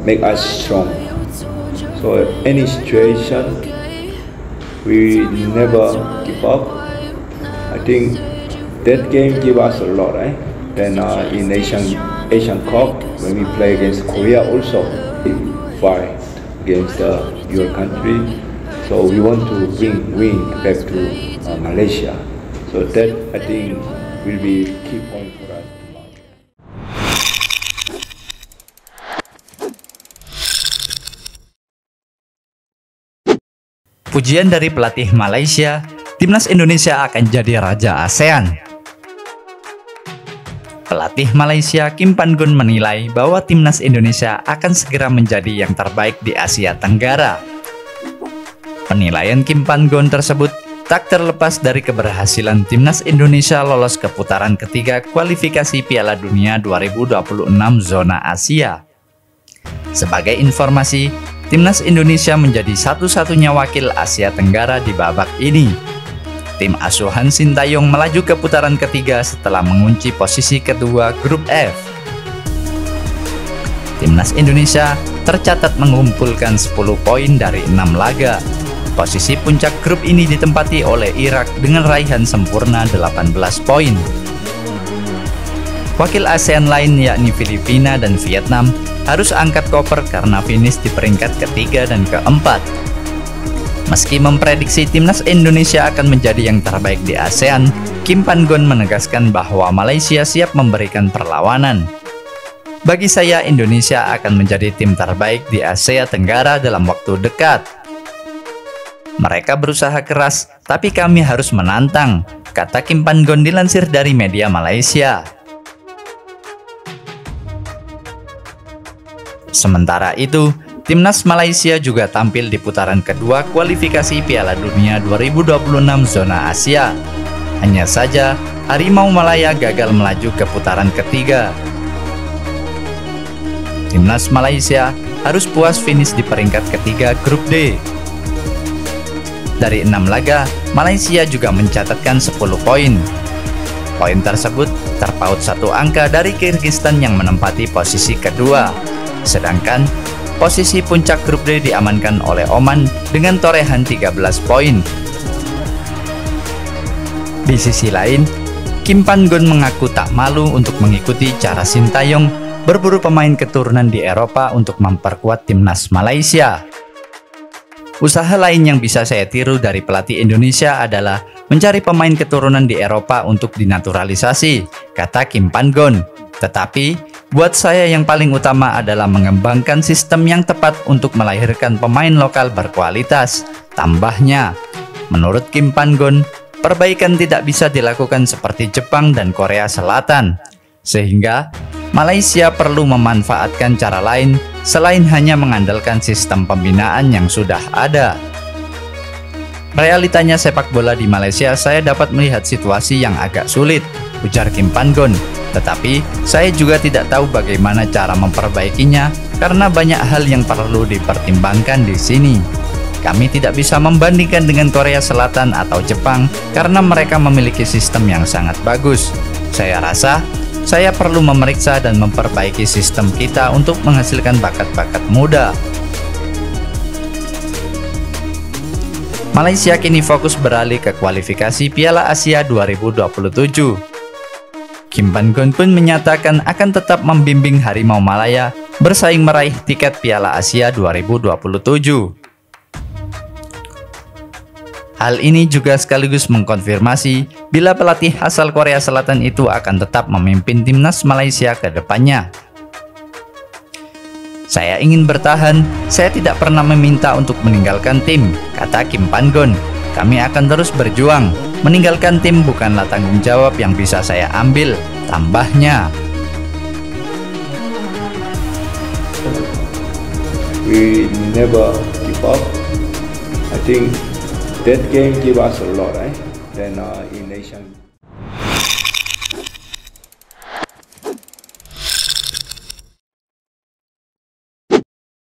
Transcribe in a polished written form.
make us strong. So any situation, we never give up. I think that game give us a lot, right? Then in Asian Cup, when we play against Korea also, we fight against your country. So we want to bring win back to Malaysia. So that I think will be key point for us. Pujian dari pelatih Malaysia, timnas Indonesia akan jadi raja ASEAN. Pelatih Malaysia Kim Pan-gun menilai bahwa timnas Indonesia akan segera menjadi yang terbaik di Asia Tenggara. Penilaian Kim Pan-gun tersebut tak terlepas dari keberhasilan timnas Indonesia lolos ke putaran ketiga kualifikasi Piala Dunia 2026 zona Asia. Sebagai informasi, timnas Indonesia menjadi satu-satunya wakil Asia Tenggara di babak ini. Tim asuhan Sintayong melaju ke putaran ketiga setelah mengunci posisi kedua grup F. Timnas Indonesia tercatat mengumpulkan 10 poin dari 6 laga. Posisi puncak grup ini ditempati oleh Irak dengan raihan sempurna 18 poin. Wakil ASEAN lain yakni Filipina dan Vietnam harus angkat koper karena finish di peringkat ketiga dan keempat. Meski memprediksi timnas Indonesia akan menjadi yang terbaik di ASEAN, Kim Pan-gun menegaskan bahwa Malaysia siap memberikan perlawanan. Bagi saya, Indonesia akan menjadi tim terbaik di Asia Tenggara dalam waktu dekat. Mereka berusaha keras, tapi kami harus menantang, kata Kim Pan-gun dilansir dari media Malaysia. Sementara itu, timnas Malaysia juga tampil di putaran kedua kualifikasi Piala Dunia 2026 zona Asia. Hanya saja, Harimau Malaya gagal melaju ke putaran ketiga. Timnas Malaysia harus puas finish di peringkat ketiga grup D. Dari 6 laga, Malaysia juga mencatatkan 10 poin. Poin tersebut terpaut satu angka dari Kyrgyzstan yang menempati posisi kedua. Sedangkan posisi puncak grup D diamankan oleh Oman dengan torehan 13 poin. Di sisi lain, Kim Pan-gun mengaku tak malu untuk mengikuti cara Sintayong berburu pemain keturunan di Eropa untuk memperkuat timnas Malaysia. Usaha lain yang bisa saya tiru dari pelatih Indonesia adalah mencari pemain keturunan di Eropa untuk dinaturalisasi, kata Kim Pan-gun. Tetapi, buat saya yang paling utama adalah mengembangkan sistem yang tepat untuk melahirkan pemain lokal berkualitas. Tambahnya, menurut Kim Pan-gun, perbaikan tidak bisa dilakukan seperti Jepang dan Korea Selatan. Sehingga, Malaysia perlu memanfaatkan cara lain selain hanya mengandalkan sistem pembinaan yang sudah ada. Realitanya sepak bola di Malaysia saya dapat melihat situasi yang agak sulit, ujar Kim Pan-gun. Tetapi saya juga tidak tahu bagaimana cara memperbaikinya karena banyak hal yang perlu dipertimbangkan di sini. Kami tidak bisa membandingkan dengan Korea Selatan atau Jepang karena mereka memiliki sistem yang sangat bagus. Saya rasa saya perlu memeriksa dan memperbaiki sistem kita untuk menghasilkan bakat-bakat muda. Malaysia kini fokus beralih ke kualifikasi Piala Asia 2027. Kim Pan-gun pun menyatakan akan tetap membimbing Harimau Malaya bersaing meraih tiket Piala Asia 2027. Hal ini juga sekaligus mengkonfirmasi bila pelatih asal Korea Selatan itu akan tetap memimpin timnas Malaysia ke depannya. Saya ingin bertahan, saya tidak pernah meminta untuk meninggalkan tim, kata Kim Pan-gun. Kami akan terus berjuang, meninggalkan tim bukanlah tanggung jawab yang bisa saya ambil, tambahnya. We never give up. I think that game give us a lot, right? Then in Asian